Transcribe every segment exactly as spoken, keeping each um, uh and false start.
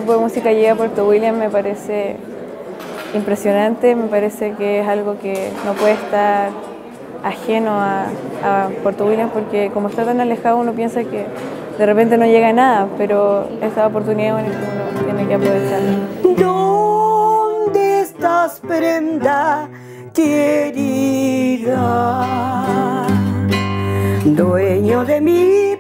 tipo de música llega a Puerto Williams me parece impresionante, me parece que es algo que no puede estar ajeno a, a Puerto Williams porque como está tan alejado uno piensa que de repente no llega a nada, pero esta oportunidad es que uno tiene que aprovecharla. ¿Dónde estás, prenda querida? Dueño de mi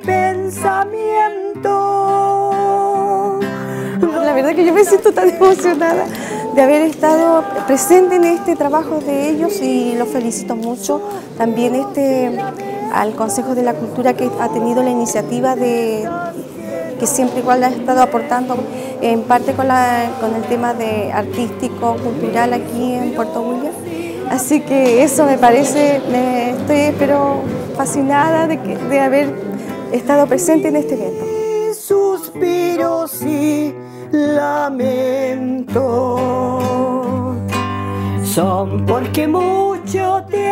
pensamiento. La verdad que yo me siento tan emocionada de haber estado presente en este trabajo de ellos y los felicito mucho. También este, al Consejo de la Cultura que ha tenido la iniciativa de que siempre igual ha estado aportando en parte con, la, con el tema de artístico, cultural aquí en Puerto Williams. Así que eso me parece, me estoy pero fascinada de, que, de haber estado presente en este evento. Suspiros y lamento son porque mucho te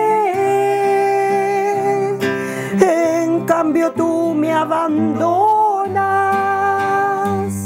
amé, en cambio tú me abandonas.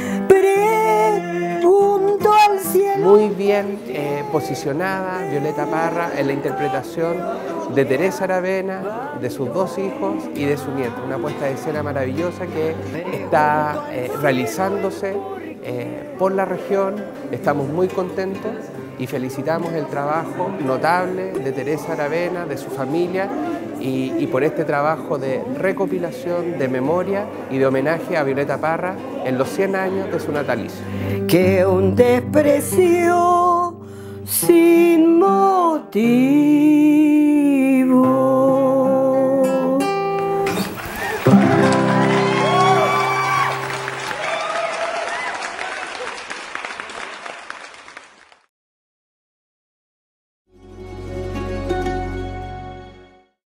Pregunto al cielo. Muy bien eh, posicionada Violeta Parra en la interpretación de Teresa Aravena, de sus dos hijos y de su nieto. Una puesta de escena maravillosa que está eh, realizándose eh, por la región. Estamos muy contentos y felicitamos el trabajo notable de Teresa Aravena, de su familia y, y por este trabajo de recopilación, de memoria y de homenaje a Violeta Parra en los cien años de su natalicio. Que un desprecio sin motivo